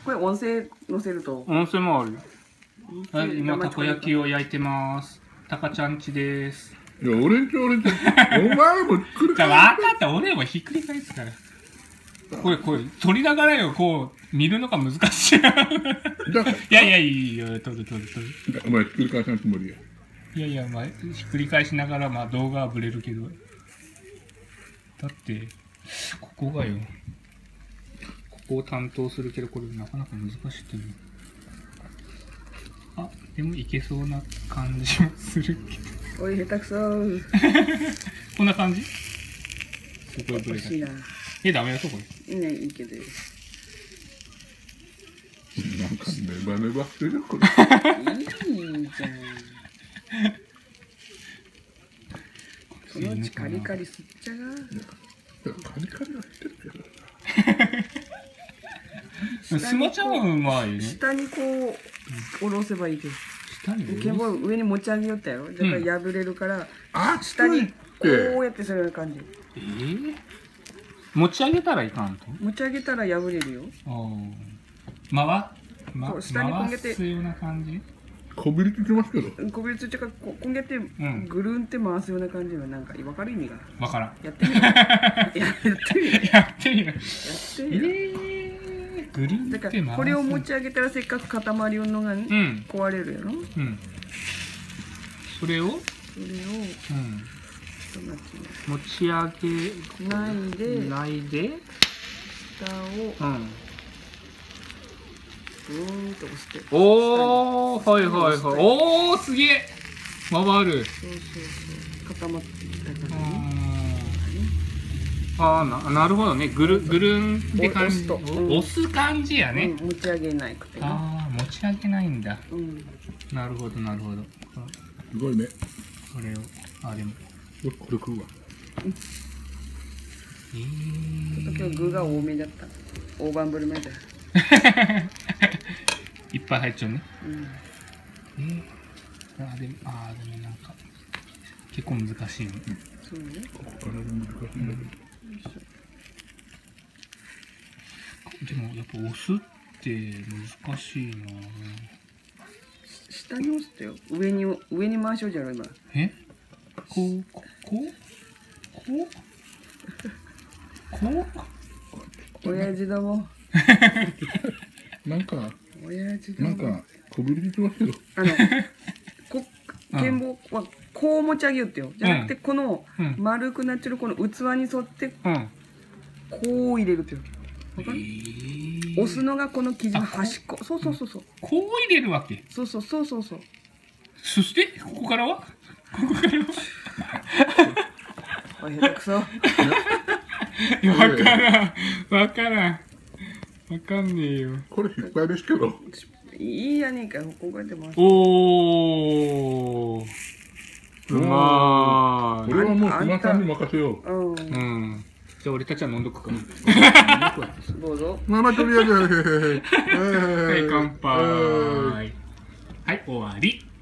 これ音声載せると。 温泉もあるよ。はい、今たこ焼きを焼いてます。たかちゃんちです。 いや、俺んち。お前もひっくりじゃ返あ分かった、俺もひっくり返すから。これ、撮りながらよ、こう、見るのが難しい。いや、いいよ、撮る。 お前ひっくり返さないつもりや。 いや、まあ、ひっくり返しながら、まあ、動画はブレるけど。だって、ここがよ。ここを担当するけど、これなかなか難しいけど。あ、でもいけそうな感じもするけど。 おい、下手くそ。 こんな感じ？すごいブレた。 欲しいな。 ダメだとこれ。 ね、いいけど。 なんかネバネバしてるよ、これ。 いいじゃん。そのうちカリカリ吸っちゃが。 カリカリはしてるけど。 スモちゃんはうまいね。 下にこう、下ろせばいいけど。 下にケボ上に持ち上げよったやろ。だから破れるから、下にこうやってするような感じ。 持ち上げたらいかんと？ 持ち上げたら破れるよ。下にこんげて回すような感じ？ こびりつきますけど。 こびりついてからこんげてぐるんって回すような感じのなんか分かる意味が。 分からん。 やってみる。 やってみる。ぐるんってだか回す。 らこれを持ち上げたらせっかく塊をのが壊れるやろ。 それをちょっと待ってね。 持ち上げないで下をブーンと押して。 おー、はいはいはい。おー、すげえ回る。 そう固まってきたからね。 なるほどね。ぐるんって感じ。押す感じやね。 持ち上げないくてね。 持ち上げないんだ。なるほど。 すごいね。 これを、でも。 これ食うわ。 今日具が多めだった。大盤振る舞いだ。 いっぱい入っちゃうね。でもなんか、結構難しいね。 そうね。 ここから難しいんだけど。でもやっぱ押すって難しいな。 下に押すってよ。上に回しようじゃろ今。 こう親父ども。 なんか親父ども。 こびりつきますけど。 剣棒はこう持ち上げようってよ。じゃなくてこの丸くなってるこの器に沿ってこう入れるってよ。わかる？押すのがこの生地の端っこ。そう。 こう入れるわけ。 そう。 そしてここからはおい下手くそ。 わかんねえよ。 これ失敗ですけど。 いいやねえかよ。ここやって回す。 おー、うまーい。 これはもう熊さんに任せよう。 じゃあ俺たちは飲んどくか。 どうぞ。 まあとりあえず。 はい、乾杯。はい、終わり。